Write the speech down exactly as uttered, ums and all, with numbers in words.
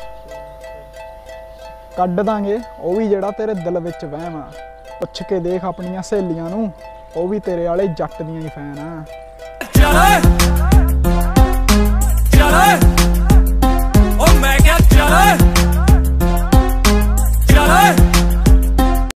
ਕੱਢ ਦਾਂਗੇ ਉਹ ਵੀ ਜਿਹੜਾ ਤੇਰੇ ਦਿਲ ਵਿੱਚ ਵਹਿਮ ਆ। ਪੁੱਛ ਕੇ ਦੇਖ ਆਪਣੀਆਂ ਸਹੇਲੀਆਂ ਨੂੰ, ਉਹ ਵੀ ਤੇਰੇ ਵਾਲੇ ਜੱਟ ਦੀਆਂ ਹੀ ਫੈਨ ਆ।